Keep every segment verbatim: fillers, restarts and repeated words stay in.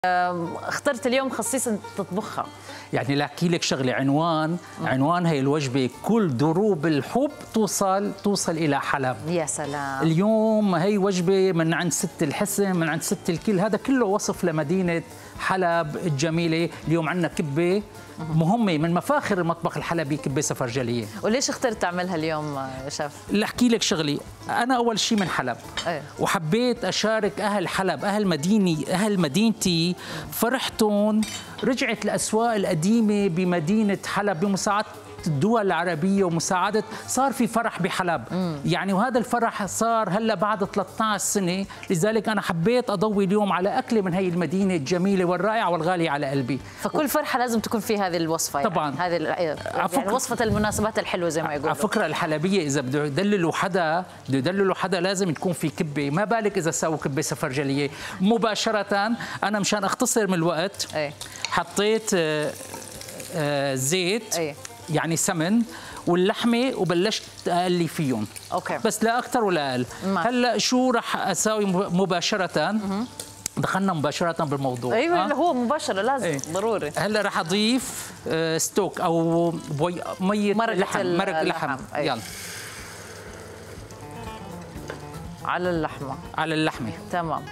اخترت اليوم خصيصا تطبخها. يعني لاحكي لك شغله، عنوان عنوان هي الوجبه كل دروب الحب توصل توصل الى حلب. يا سلام. اليوم هي وجبه من عند ست الحسن، من عند ست الكل، هذا كله وصف لمدينه حلب الجميله. اليوم عندنا كبه مهمه من مفاخر المطبخ الحلبي، كبه سفرجليه. وليش اخترت تعملها اليوم يا شيف؟ لاحكي لك شغلي، انا اول شيء من حلب. أيه. وحبيت اشارك اهل حلب، اهل مديني اهل مدينتي فرحتهم. رجعت الاسواق القديمه بمدينه حلب بمساعده الدول العربية ومساعدة، صار في فرح بحلب. مم. يعني وهذا الفرح صار هلا بعد ثلاثة عشر سنة، لذلك أنا حبيت أضوي اليوم على أكلة من هي المدينة الجميلة والرائعة والغالية على قلبي. فكل فرحة لازم تكون في هذه الوصفة. يعني طبعا هذه يعني وصفة المناسبات الحلوة زي ما يقولوا. على فكرة الحلبية إذا بده يدللوا حدا بده يدللوا حدا لازم تكون في كبة، ما بالك إذا سووا كبة سفرجلية. مباشرة أنا مشان أختصر من الوقت أي. حطيت آآ آآ زيت أي. يعني سمن واللحمه وبلشت اقلي فيهم. اوكي. بس لا اكثر ولا اقل. هلا شو رح اساوي مباشره؟ مم. دخلنا مباشره بالموضوع. ايوه اللي هو مباشره لازم. ايه؟ ضروري. هلا رح اضيف ستوك او بوي ميه لحم، مرق لحم. أيه. يلا على اللحمه. على اللحمه تمام.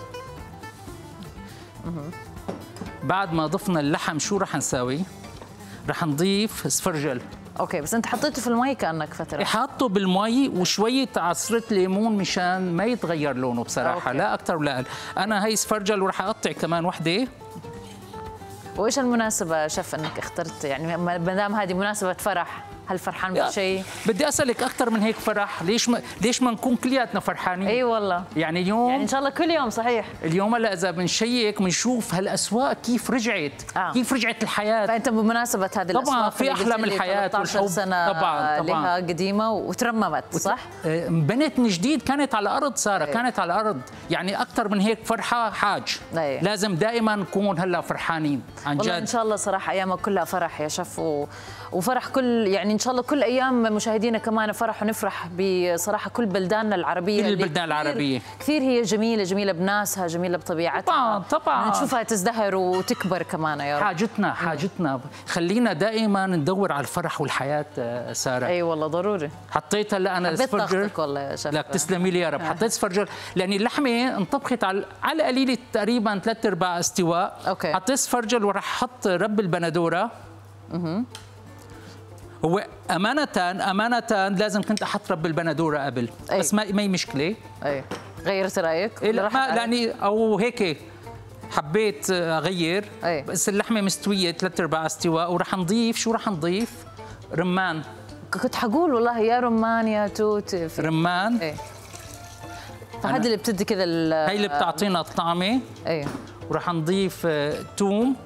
مم. بعد ما ضفنا اللحم شو رح نساوي؟ رح نضيف سفرجل. اوكي، بس انت حطيته في المي كانك فتره. حاطه بالمي وشويه عصره ليمون مشان ما يتغير لونه بصراحه. أوكي. لا اكثر ولا اقل. انا هي سفرجل ورح اقطع كمان وحده. وايش المناسبه شيف انك اخترت، يعني ما دام هذه مناسبه فرح، هل فرحان بشيء؟ بدي اسالك اكثر من هيك فرح، ليش ما ليش ما نكون كلياتنا فرحانين؟ اي والله. يعني اليوم يعني ان شاء الله كل يوم صحيح. اليوم هلا اذا بنشيك بنشوف هالاسواق كيف رجعت، آه. كيف رجعت الحياه. فانت بمناسبه هذه الاسواق طبعا في احلام الحياه والحب سنه طبعا طبعا لها قديمه وترممت صح؟ بنت من جديد، كانت على الارض ساره. أي. كانت على الارض، يعني اكثر من هيك فرحه حاج. أي. لازم دائما نكون هلا فرحانين عن جد. والله ان شاء الله صراحه ايامك كلها فرح يا شيف، و... وفرح كل يعني ان شاء الله كل ايام مشاهدينا كمان فرح، ونفرح بصراحه كل بلداننا العربيه. كل البلدان العربيه كثير هي جميله، جميله بناسها، جميله بطبيعتها. طبعا طبعا نشوفها تزدهر وتكبر كمان يا رب. حاجتنا حاجتنا خلينا دائما ندور على الفرح والحياه ساره. اي والله ضروري. حطيت هلا انا سفرجل. والله يا شيف. لك تسلمي لي يا رب. حطيت سفرجل لان اللحمه انطبخت على على قليله تقريبا ثلاث ارباع استواء. اوكي. حطيت سفرجل وراح احط رب البندوره. اها هو أمانة أمانة لازم كنت أحط رب البندورة قبل. أي. بس ما ما هي مشكلة. أي. غيرت رأيك؟ لا ما يعني أو هيك حبيت أغير. أي. بس اللحمة مستوية ثلاث أرباع استواء، ورح نضيف شو رح نضيف؟ رمان. كنت حقول والله يا رمان يا توت. رمان. أي. فهذا اللي بتدي كذا هي اللي بتعطينا الطعمة. أي. ورح نضيف توم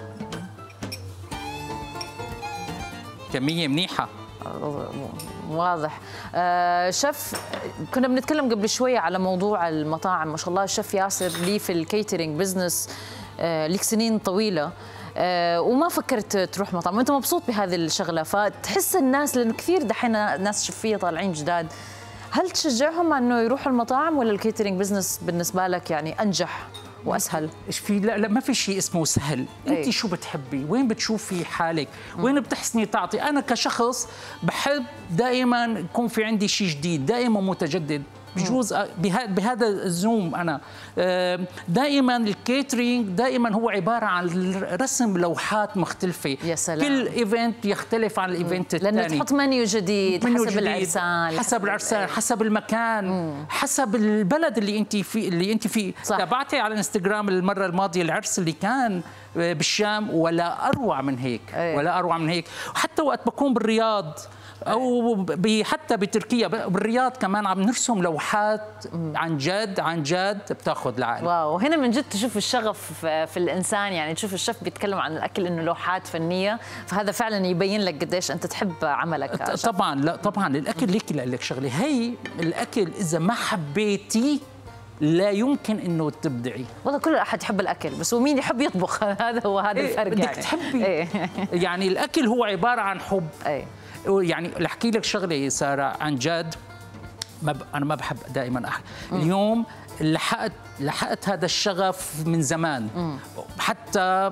كمية منيحة. واضح. آه شيف، كنا بنتكلم قبل شوية على موضوع المطاعم. ما شاء الله الشيف ياسر لي في الكيترينج بزنس آه لك سنين طويلة، آه وما فكرت تروح مطعم، وانت مبسوط بهذه الشغلة. فتحس الناس، لأنه كثير دحين ناس شفية طالعين جداد، هل تشجعهم انه يروحوا المطاعم ولا الكيترينج بزنس بالنسبة لك يعني أنجح واسهل؟ ايش في؟ لا, لا ما في شيء اسمه سهل. انت أي. شو بتحبي؟ وين بتشوفي حالك؟ وين بتحسني تعطي؟ انا كشخص بحب دائما يكون في عندي شيء جديد، دائما متجدد. بجوز بهذا الزوم انا دائما الكيترينج دائما هو عباره عن رسم لوحات مختلفه. يا سلام. كل ايفنت يختلف عن الايفنت الثاني، لانه تحط منيو جديد منيو حسب جديد. العرسان حسب العرسان، حسب المكان، مم. حسب البلد اللي انت في اللي انت فيه. تابعتي على الانستغرام المره الماضيه العرس اللي كان بالشام، ولا اروع من هيك. أيه. ولا اروع من هيك. وحتى وقت بكون بالرياض او حتى بتركيا بالرياض كمان عم نرسم لوحات عن جد عن جد بتاخذ العقل. واو، هنا من جد تشوف الشغف في الانسان، يعني تشوف الشيف بيتكلم عن الاكل انه لوحات فنيه، فهذا فعلا يبين لك قديش انت تحب عملك. طبعا لا طبعا الاكل ليك لك شغله، هي الاكل اذا ما حبيتي لا يمكن انه تبدعي. والله كل احد يحب الاكل، بس ومين يحب يطبخ هذا هو هذا إيه الفرق. بدك يعني تحبي. إيه. يعني الاكل هو عباره عن حب. اي. يعني لاحكي لك شغله ساره عن جد، ما ب... انا ما بحب دائما احكي. اليوم لحقت لحقت هذا الشغف من زمان. مم. حتى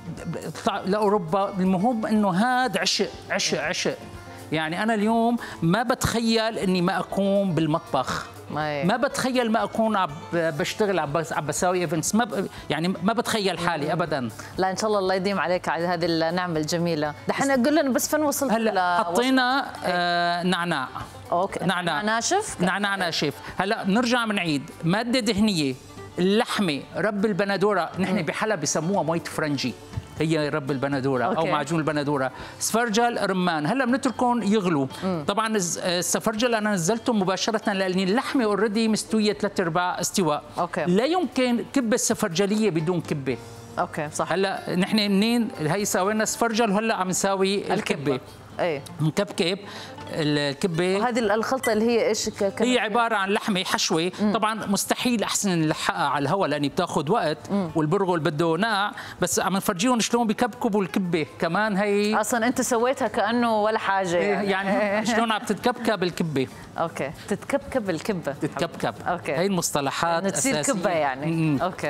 لاوروبا. المهم انه هذا عشق عشق عشق. يعني انا اليوم ما بتخيل اني ما اكون بالمطبخ، ما بتخيل ما اكون عم بشتغل عم بساوي ايفنتس، ما ب... يعني ما بتخيل حالي ابدا. لا ان شاء الله الله يديم عليك على هذه النعمه الجميله. دحين قول لنا بس فين وصلت؟ هلا حطينا آه نعناع. اوكي. نعناع ناشف. نعناع ناشف. هلا بنرجع بنعيد ماده دهنيه، اللحمه، رب البندوره، نحن بحلب بسموها مية فرنجي، هي رب البندوره او معجون البندوره، سفرجل، رمان. هلا بنتركهم يغلوا. مم. طبعا السفرجل انا نزلته مباشره لان اللحمه اوريدي مستويه ثلاث ارباع استواء. أوكي. لا يمكن كبه السفرجليه بدون كبه. اوكي صح. هلا نحن منين هي سوينا سفرجل وهلا عم نساوي الكبه. ايه مكبكب الكبه. وهذه الخلطه اللي هي ايش؟ هي عباره عن لحمه حشوه. مم. طبعا مستحيل احسن نلحقها على الهواء لاني بتاخذ وقت. مم. والبرغل بده نقع، بس عم نفرجيهم شلون بكبكبوا الكبه كمان. هي اصلا انت سويتها كانه ولا حاجه يعني, يعني شلون عم تتكبكب الكبه. اوكي. تتكبكب الكبه. تتكبكب. اوكي. هي المصطلحات تصير كبه يعني. مم. اوكي.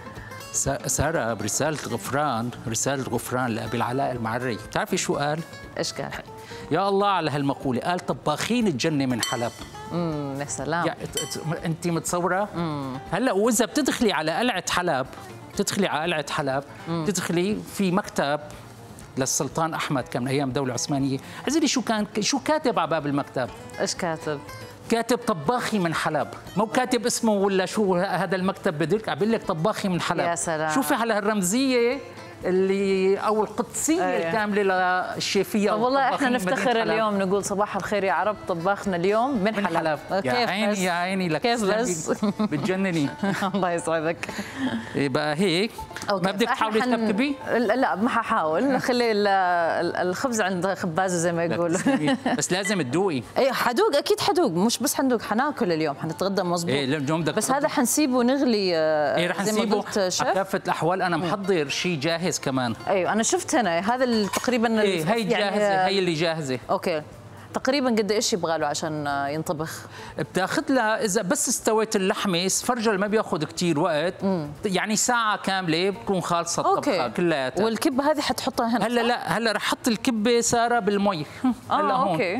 سارة برسالة غفران، رسالة غفران لأبي العلاء المعري، بتعرفي شو قال؟ ايش قال؟ يا الله على هالمقولة، قال طباخين الجنة من حلب. امم يا سلام. يعني انت متصورة؟ امم هلا واذا بتدخلي على قلعة حلب، بتدخلي على قلعة حلب، بتدخلي في مكتب للسلطان احمد كان من ايام الدولة العثمانية، عزيزي شو كان شو كاتب على باب المكتب؟ ايش كاتب؟ كاتب طباخي من حلب، مو كاتب اسمه ولا شو هذا المكتب بدك، عم بقول لك طباخي من حلب. يا سلام. شوفي على الرمزيه اللي او القدسيه أيه. الكامله للشيفيه. والله احنا نفتخر اليوم نقول صباح الخير يا عرب، طباخنا اليوم من, من حلب, حلب. يا كيف عيني بس؟ يا عيني لك كيف بس بتجنني. الله يسعدك. يبقى هيك أوكي. ما بدك تحاولي حن... تكبكبي؟ لا ما ححاول، نخلي الخبز عند خبازه زي ما يقولوا. بس لازم تدوقي. ايه حدوق اكيد حدوق، مش بس حندوق، حناكل اليوم، حنتغدى مظبوط. إيه اليوم بدك بس هذا حنسيبه نغلي. ايه رح نسيبه على كافه الاحوال. انا محضر شيء جاهز كمان. ايوه انا شفت هنا هذا تقريبا. ايه هي جاهزه يعني. هي اللي جاهزه. اوكي. تقريبا قد ايش يبغى له عشان ينطبخ؟ بتاخذ لها اذا بس استوت اللحمه، السفرجل ما بياخذ كثير وقت. مم. يعني ساعه كامله بتكون خالصه الطبخه كلياتها. والكبه هذه حتحطها هنا؟ هلا لا هلا رح احط الكبه ساره بالمي. اه هلا هون. اوكي.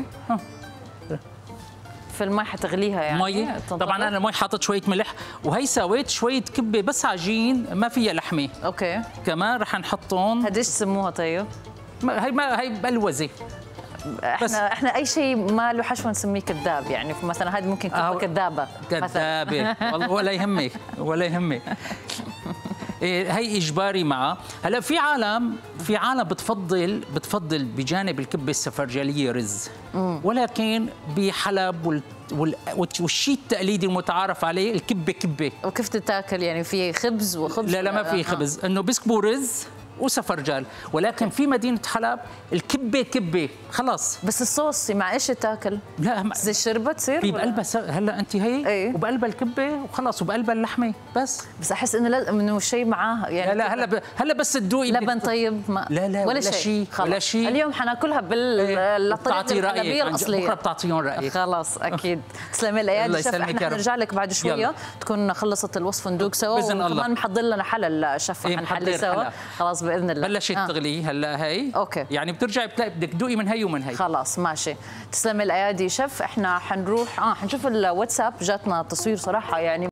في المي حتغليها يعني. مي طبعا انا المي حاطط شويه ملح، وهي سويت شويه كبه بس عجين ما فيها لحمه. اوكي. كمان رح نحطهم. هديش تسموها طيب؟ ما هي ما هي بلوزه. احنا بس احنا اي شيء ما له حشوه نسميه كذاب، يعني مثلا هذه ممكن كبه آه كذابه. كذابه والله ولا يهمك ولا يهمك. هي اجباري معها. هلا في عالم في عالم بتفضل بتفضل بجانب الكبه السفرجليه رز. مم. ولكن بحلب وال وال والشيء التقليدي المتعارف عليه الكبه كبه. وكيف تتاكل يعني؟ في خبز وخبز؟ لا لا ما في خبز، انه بيسكبوا رز وسفرجل، ولكن في مدينة حلب الكبة كبة خلاص. بس الصوص مع ايش تاكل؟ لا زي الشربة تصير؟ في بقلبها س... هلا انت هي ايه؟ وبقلبها الكبة وخلاص وبقلبها اللحمة بس. بس احس انه لازم انه شيء معاه يعني. لا لا هلا ب... هلا بس تدوقي لبن طيب ما لا لا ولا شيء ولا شيء. اليوم حناكلها بالطريقة الحلبية الأصلية. بكره بتعطيهم رأيك. خلاص اكيد. تسلمي لي ايادي شيف. احنا حنرجع لك بعد شوية تكون خلصت الوصفة ندوق سوا، وكمان محضر لنا حلل الشيف حنحلي سوا. خلاص بإذن الله. بلشت آه. تغلي هلا هي. اوكي. يعني بترجعي بتلاقي بدك تدوقي من هي ومن هي. خلاص ماشي. تسلمي الايادي شيف. احنا حنروح اه حنشوف الواتساب، جاتنا تصوير صراحه يعني